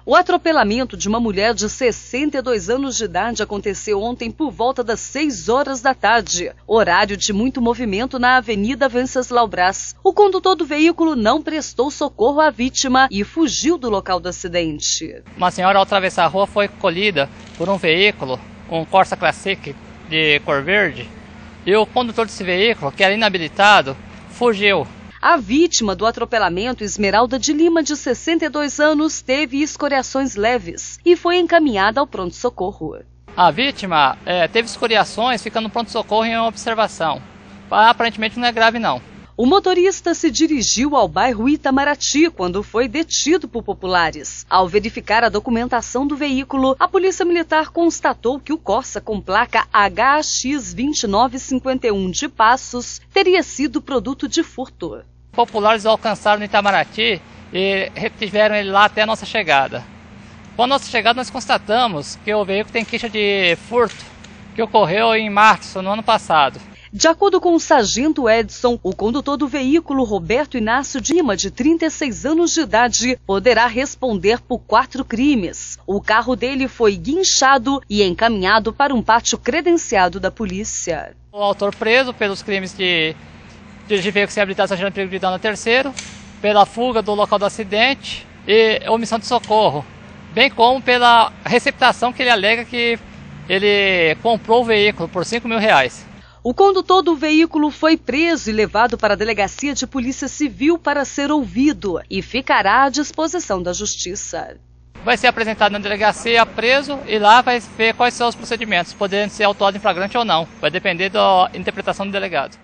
O atropelamento de uma mulher de 62 anos de idade aconteceu ontem por volta das 6 horas da tarde, horário de muito movimento na Avenida Venceslau Braz. O condutor do veículo não prestou socorro à vítima e fugiu do local do acidente. Uma senhora, ao atravessar a rua, foi colhida por um veículo, um Corsa Classic de cor verde, e o condutor desse veículo, que era inabilitado, fugiu. A vítima do atropelamento, Esmeralda de Lima, de 62 anos, teve escoriações leves e foi encaminhada ao pronto-socorro. A vítima teve escoriações, ficando no pronto-socorro em observação. Aparentemente não é grave, não. O motorista se dirigiu ao bairro Itamaraty quando foi detido por populares. Ao verificar a documentação do veículo, a Polícia Militar constatou que o Corsa com placa HX 2951 de Passos teria sido produto de furto. Populares alcançaram no Itamaraty e retiveram ele lá até a nossa chegada. Com a nossa chegada, nós constatamos que o veículo tem queixa de furto, que ocorreu em março, no ano passado. De acordo com o sargento Edson, o condutor do veículo, Roberto Inácio de Lima, de 36 anos de idade, poderá responder por 4 crimes. O carro dele foi guinchado e encaminhado para um pátio credenciado da polícia. O autor preso pelos crimes de dirigir veículo sem habilitação gerando perigo de dano a terceiro, pela fuga do local do acidente e omissão de socorro, bem como pela receptação que ele alega que ele comprou o veículo por R$5.000. O condutor do veículo foi preso e levado para a Delegacia de Polícia Civil para ser ouvido e ficará à disposição da Justiça. Vai ser apresentado na delegacia preso e lá vai ver quais são os procedimentos, podendo ser autuado em flagrante ou não. Vai depender da interpretação do delegado.